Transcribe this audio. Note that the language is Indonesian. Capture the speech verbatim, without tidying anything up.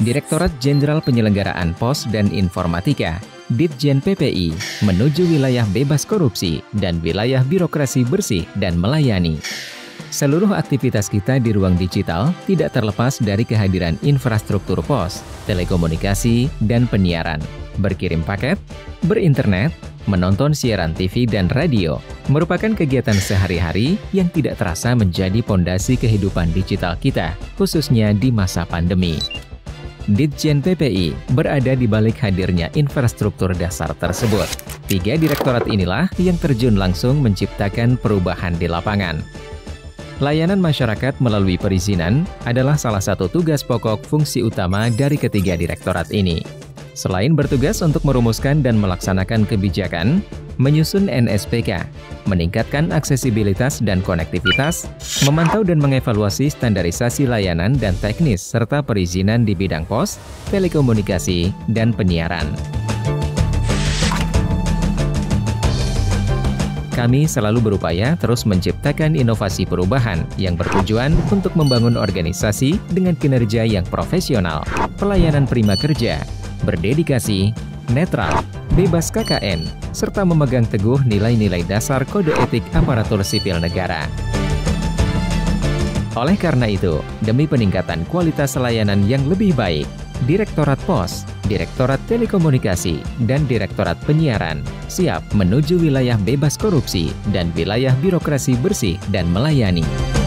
Direktorat Jenderal Penyelenggaraan Pos dan Informatika, Ditjen P P I, menuju wilayah bebas korupsi dan wilayah birokrasi bersih dan melayani. Seluruh aktivitas kita di ruang digital tidak terlepas dari kehadiran infrastruktur pos, telekomunikasi, dan penyiaran. Berkirim paket, berinternet, menonton siaran T V dan radio merupakan kegiatan sehari-hari yang tidak terasa menjadi pondasi kehidupan digital kita, khususnya di masa pandemi. Ditjen P P I berada di balik hadirnya infrastruktur dasar tersebut. Tiga direktorat inilah yang terjun langsung menciptakan perubahan di lapangan. Layanan masyarakat melalui perizinan adalah salah satu tugas pokok fungsi utama dari ketiga direktorat ini. Selain bertugas untuk merumuskan dan melaksanakan kebijakan, menyusun N S P K, meningkatkan aksesibilitas dan konektivitas, memantau dan mengevaluasi standarisasi layanan dan teknis serta perizinan di bidang pos, telekomunikasi, dan penyiaran. Kami selalu berupaya terus menciptakan inovasi perubahan yang bertujuan untuk membangun organisasi dengan kinerja yang profesional, pelayanan prima kerja, berdedikasi, netral, bebas K K N, serta memegang teguh nilai-nilai dasar kode etik aparatur sipil negara. Oleh karena itu, demi peningkatan kualitas layanan yang lebih baik, Direktorat Pos, Direktorat Telekomunikasi, dan Direktorat Penyiaran siap menuju wilayah bebas korupsi dan wilayah birokrasi bersih dan melayani.